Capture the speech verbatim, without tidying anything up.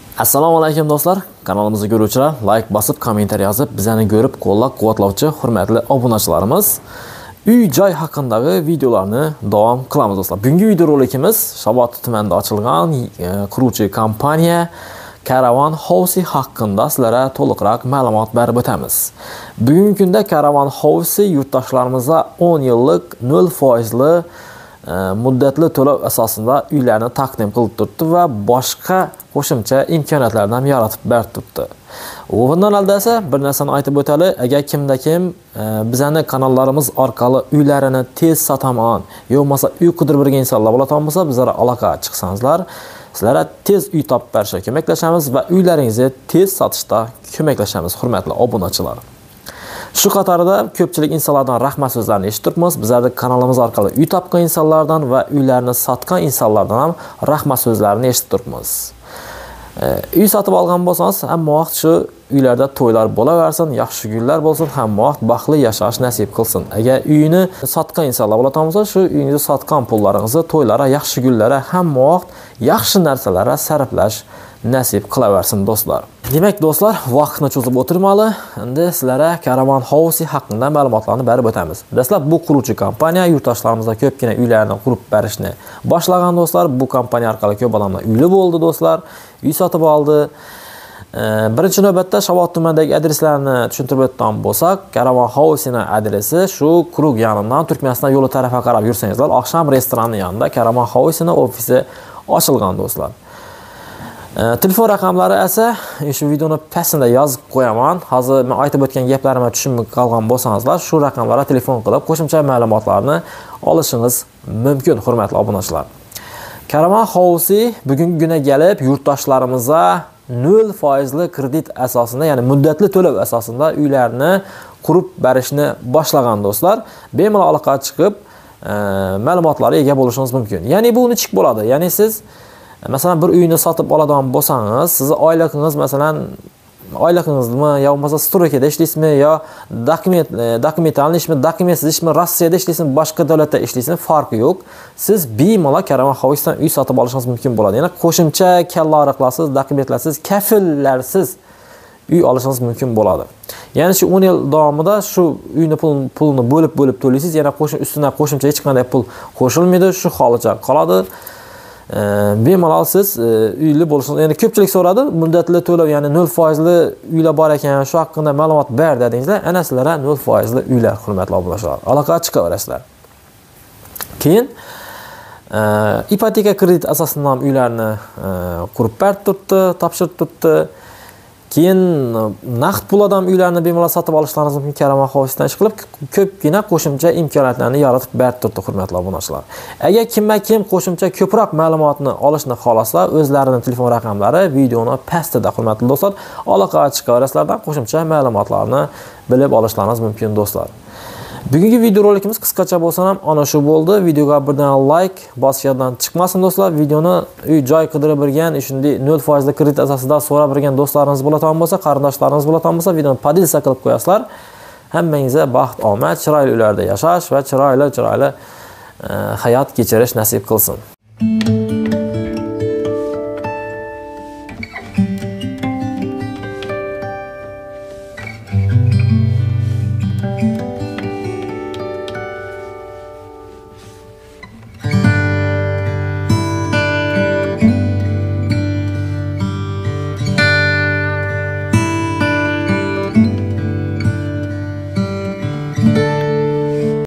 Assalomu alaykum do'stlar. Kanalimizga ko'ruvchilar, like bosib, kommentariy yozib, bizani ko'rib, qo'llab-quvvatlovchi hurmatli obunachilarimiz, uy-joy haqidagi videolarni davom qilamiz do'stlar. Bugungi video rolikimiz Shabot tumanida ochilgan quruvchi kompaniya Caravan House haqida sizlarga to'liqroq ma'lumot berib o'tamiz. Bugungi kunda Caravan House yurtdoshlarimizga o'n yillik nol foizli muddatli to'lov asosida uylarni taqdim qilib turibdi va boshqa qo'shimcha imkoniyatlarni yaratib berib turibdi. Bundan oldin bir narsani aytib o'taylik, agar kimda kim bizning kanallarimiz orqali uylarini tez sotaman, yo'qmasa uy qidirib yurgan insonlar bo'ladigan bo'lsa, bizlarga aloqa chiqsangizlar, sizlarga tez uy topib berishga ko'maklashamiz va uylaringizni tez sotishda ko'maklashamiz, hurmatli obunachilar. Shu qatorida ko'pchilik insonlardan rahmat so'zlarini eshittiribmiz. Bizning kanalimiz orqali uy topgan insonlardan va uylarni sotgan insonlardan ham rahmat so'zlarini eshittiribmiz. Uy sotib olgan bo'lsangiz, hamma vaqt shu uylarda to'ylar bo'laversin, yaxshi kunlar bo'lsin, hamma vaqt baxtli yashash nasib qilsin. Agar uyini sotgan insonlar bo'ladigan bo'lsa, shu uyingizni sotgan pullaringizni to'ylara, yaxshi kunlara, hamma vaqt yaxshi narsalarga sarflash nasib qilaversin do'stlar. Demak do'stlar, vaqtni cho'zib o'tirmali. Endi sizlarga Caravan House haqida ma'lumotlarni berib o'tamiz. Dastlab bu quruvchi kompaniya yurtdoshlarimizga ko'pgina uylarni qurib berishni boshlagan do'stlar. Bu kompaniya orqali ko'p odamlar uyli bo'ldi do'stlar. Uy sotib oldi. Birinchi navbatda Shabot tumanidagi adreslarni tushuntirib o'tgan bo'lsak, Caravan House'ning adresi shu Kurug yonidan Turkmaniston yo'li tarafiga qarab yursangizlar, oqshom restorani yonida Caravan House'ning ofisi ochilgan do'stlar. Telefon raqamlari esa shu videoni pastida yozib qo'yaman. Hozir men aytib o'tgan gaplarimga tushunib qolgan bo'lsangizlar, shu raqamlarga telefon qilib qo'shimcha ma'lumotlarni olishingiz mumkin, hurmatli obunachilar. Caravan House bugungi kunda kelib yurtdoshlarimizga nol foizli kredit asosida, ya'ni muddatli to'lov asosida uylarni qurib berishni boshlagan do'stlar. Bemalol aloqaga chiqib, ma'lumotlarga ega bo'lishingiz mumkin. Ya'ni bu nechik bo'ladi? Ya'ni siz masalan bir uyni sotib oladigan bo'lsangiz, sizni oyligingiz masalan oyligingizmi yo bo'lmasa stroykada ishlaysizmi yo dokument dokumentalni ishmi, dokumentsiz ishmi, Rossiyada ishlaysizmi, boshqa davlatda ishlaysizmi, farqi yo'q. Siz bemalol Caravan House'dan uy sotib olishingiz mumkin bo'ladi. Ya'ni qo'shimcha kallariqlarsiz, dokumentlarsiz, kafillarsiz uy olishingiz mumkin bo'ladi. Ya'ni shu o'n yil davomida shu uyni pulini bo'lib-bo'lib to'laysiz, yana qo'shim ustidan qo'shimcha hech qanday pul qo'shilmaydi, shu holicha qoladi. Bemalol siz uyli bo'lishingiz. Ya'ni ko'pchilik so'radi, muddatli to'lov, ya'ni nol foizli uylar bor ekan, shu haqida ma'lumot ber dedingizlar. Ana sizlarga nol foizli uylar, hurmatli obunachilar. Aloqaga chiqaverasizlar. Keyin ipoteka kredit asosida uylarni qurib berib turibdi, topshirib turibdi. Keyin naqd pul odam uylarni bemalol sotib olishlaringiz mumkin. Caravan House'dan ish qilib ko'pgina qo'shimcha imkoniyatlarni yaratib berib turibdi, hurmatli obunachilar. Agar kimma-kim qo'shimcha ko'proq ma'lumotni olishni xohlasa, o'zlarining telefon raqamlari videoni pastida, hurmatli do'stlar, aloqaga chiqaverasizlardan qo'shimcha ma'lumotlarni bilib olishlaringiz mumkin do'stlar. Bugungi video rolikimiz qisqacha bo'lsa ham ana shu bo'ldi. Videoga birdan like bosishdan chiqmasin do'stlar. Videoni uy-joy qidirib yurgan, shunday nol foizli kredit asosida so'rab yurgan do'stlaringiz bo'ladigan bo'lsa, qarindoshlariniz bo'ladigan bo'lsa, videoni podilsa qilib qo'yasizlar. Hammangizga baxt, omad, chiroyli uylarda yashash va chiroyli chiroyli hayot kechirish nasib qilsin.